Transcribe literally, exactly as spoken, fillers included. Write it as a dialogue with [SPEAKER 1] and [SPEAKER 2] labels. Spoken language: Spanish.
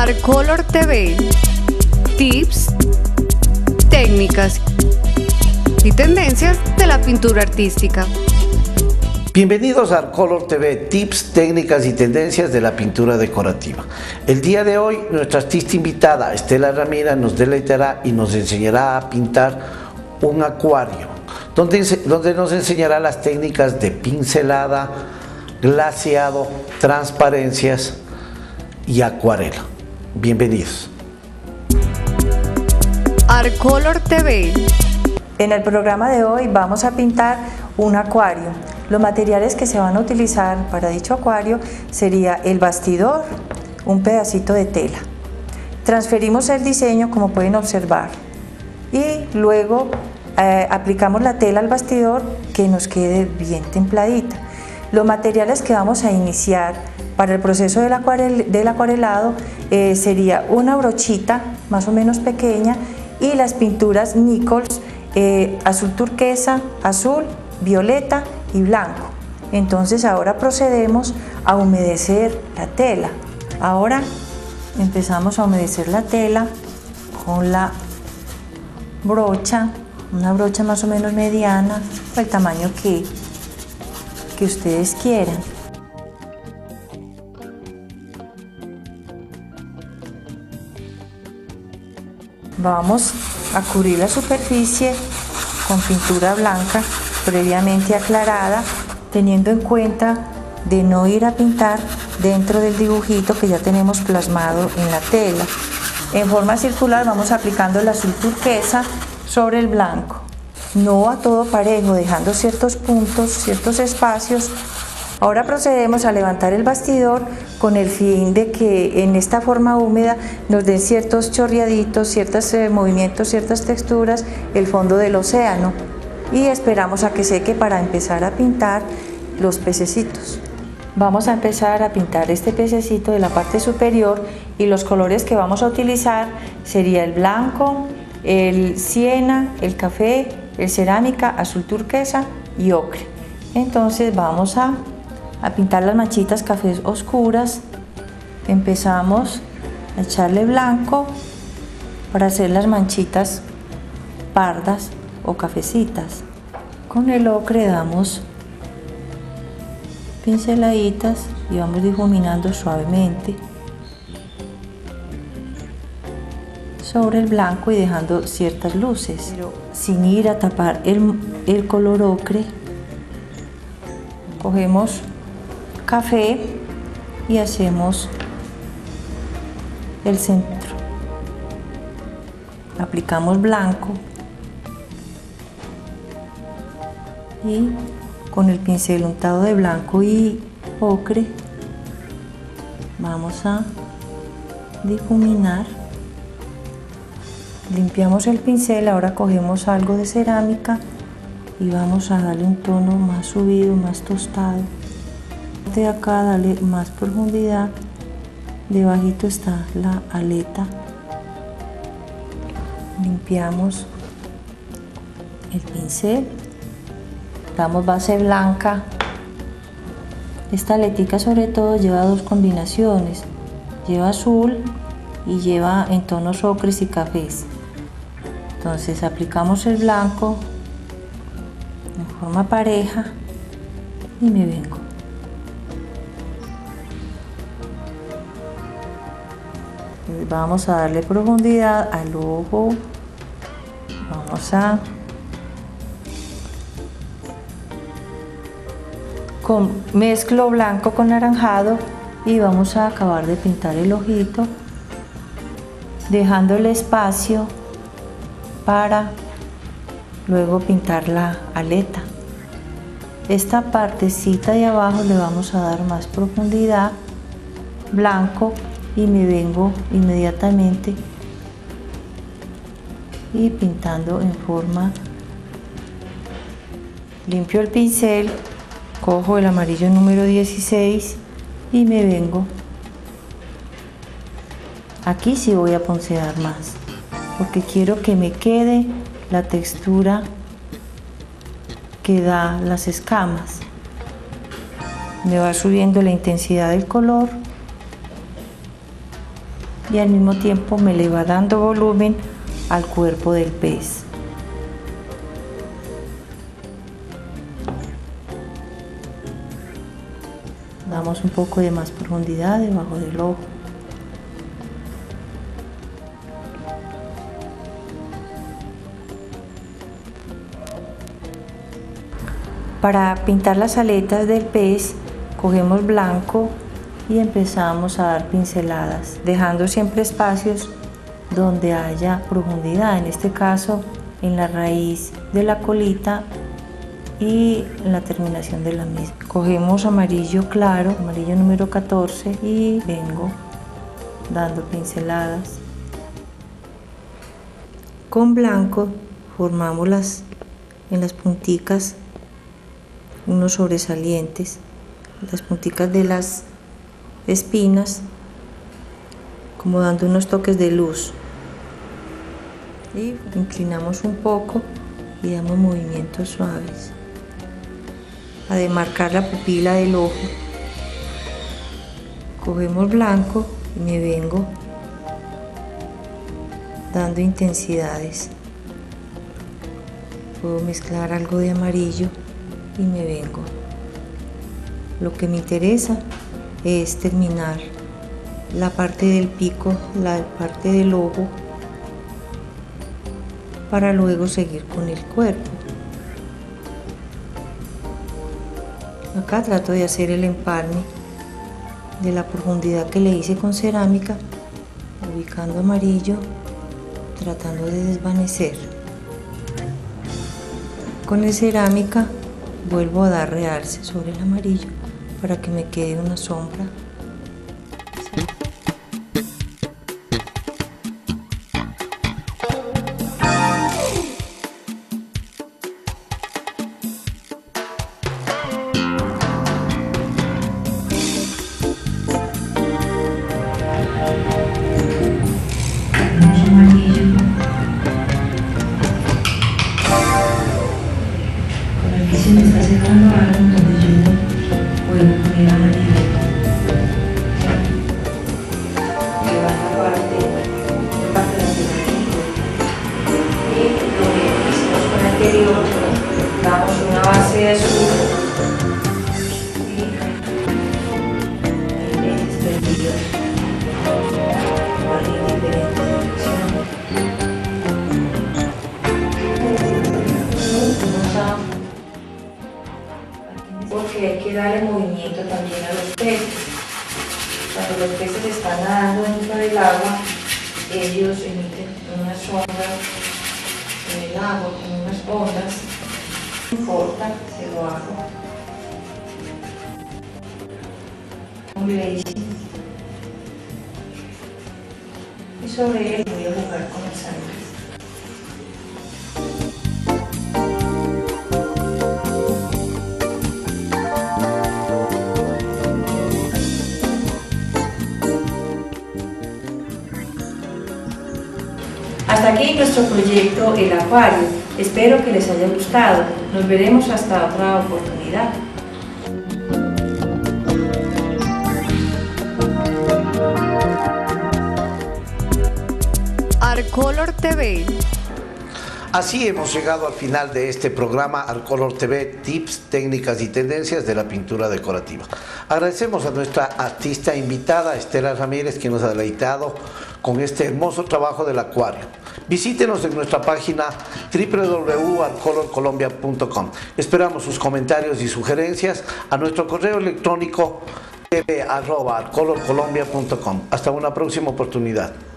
[SPEAKER 1] Artcolor T V, tips, técnicas y tendencias de la pintura artística.
[SPEAKER 2] Bienvenidos a Artcolor T V, tips, técnicas y tendencias de la pintura decorativa. El día de hoy nuestra artista invitada, Estela Ramírez, nos deleitará y nos enseñará a pintar un acuario, donde, donde nos enseñará las técnicas de pincelada, glaseado, transparencias y acuarela. Bienvenidos.
[SPEAKER 1] Artcolor T V.
[SPEAKER 3] En el programa de hoy vamos a pintar un acuario. Los materiales que se van a utilizar para dicho acuario sería el bastidor, un pedacito de tela. Transferimos el diseño, como pueden observar, y luego eh, aplicamos la tela al bastidor que nos quede bien templadita. Los materiales que vamos a iniciar para el proceso del, acuarel, del acuarelado eh, sería una brochita más o menos pequeña y las pinturas Nichols, eh, azul turquesa, azul, violeta y blanco. Entonces ahora procedemos a humedecer la tela. Ahora empezamos a humedecer la tela con la brocha, una brocha más o menos mediana, o el tamaño que, que ustedes quieran. Vamos a cubrir la superficie con pintura blanca previamente aclarada, teniendo en cuenta de no ir a pintar dentro del dibujito que ya tenemos plasmado en la tela. En forma circular vamos aplicando el azul turquesa sobre el blanco, no a todo parejo, dejando ciertos puntos, ciertos espacios. Ahora procedemos a levantar el bastidor con el fin de que en esta forma húmeda nos den ciertos chorreaditos, ciertos eh, movimientos, ciertas texturas, el fondo del océano. Y esperamos a que seque para empezar a pintar los pececitos. Vamos a empezar a pintar este pececito de la parte superior y los colores que vamos a utilizar sería el blanco, el siena, el café, el cerámica, azul turquesa y ocre. Entonces vamos a a pintar las manchitas cafés oscuras. Empezamos a echarle blanco para hacer las manchitas pardas o cafecitas. Con el ocre damos pinceladitas y vamos difuminando suavemente sobre el blanco y dejando ciertas luces, pero sin ir a tapar el, el color ocre. Cogemos café y hacemos el centro, aplicamos blanco y con el pincel untado de blanco y ocre vamos a difuminar. Limpiamos el pincel, ahora cogemos algo de cerámica y vamos a darle un tono más subido, más tostado. De acá darle más profundidad, debajito está la aleta. Limpiamos el pincel, damos base blanca. Esta aletica sobre todo lleva dos combinaciones, lleva azul y lleva en tonos ocres y cafés. Entonces aplicamos el blanco en forma pareja y me vengo. Vamos a darle profundidad al ojo, vamos a con, mezclo blanco con naranjado y vamos a acabar de pintar el ojito, dejando el espacio para luego pintar la aleta. Esta partecita de abajo le vamos a dar más profundidad, blanco, y me vengo inmediatamente y pintando en forma. Limpio el pincel, cojo el amarillo número dieciséis y me vengo. Aquí sí voy a poncear más porque quiero que me quede la textura que da las escamas. Me va subiendo la intensidad del color y al mismo tiempo me le va dando volumen al cuerpo del pez. Damos un poco de más profundidad debajo del ojo. Para pintar las aletas del pez, cogemos blanco y empezamos a dar pinceladas, dejando siempre espacios donde haya profundidad, en este caso en la raíz de la colita y en la terminación de la misma. Cogemos amarillo claro, amarillo número catorce, y vengo dando pinceladas. Con blanco formamos las, en las punticas unos sobresalientes, las punticas de las espinas, como dando unos toques de luz. Y inclinamos un poco y damos movimientos suaves a demarcar la pupila del ojo. Cogemos blanco y me vengo dando intensidades. Puedo mezclar algo de amarillo y me vengo. Lo que me interesa es terminar la parte del pico, la parte del ojo, para luego seguir con el cuerpo. Acá trato de hacer el empalme de la profundidad que le hice con cerámica, ubicando amarillo, tratando de desvanecer. Con el cerámica vuelvo a dar realce sobre el amarillo para que me quede una sombra.
[SPEAKER 4] Se me está acercando algo, entonces yo puedo poner amarillo. Que va a la parte, la parte de la cerámica. Y lo que hicimos con el anterior, damos una base de azul y diferentes perdidos. Van en diferentes direcciones. Vamos a porque hay que darle movimiento también a los peces. Cuando los peces están nadando dentro del agua, ellos emiten unas ondas en el agua, con unas ondas. No importa, se lo hago. Un glazing. Y sobre él voy a jugar con el sangre. Hasta aquí nuestro proyecto El Acuario. Espero que les haya gustado. Nos veremos hasta otra oportunidad.
[SPEAKER 1] Arcolor T V.
[SPEAKER 2] Así hemos llegado al final de este programa Arcolor T V, tips, técnicas y tendencias de la pintura decorativa. Agradecemos a nuestra artista invitada, Estela Ramírez, que nos ha deleitado con este hermoso trabajo del acuario. Visítenos en nuestra página w w w punto arcolor colombia punto com. Esperamos sus comentarios y sugerencias a nuestro correo electrónico t v arroba arcolor colombia punto com. Hasta una próxima oportunidad.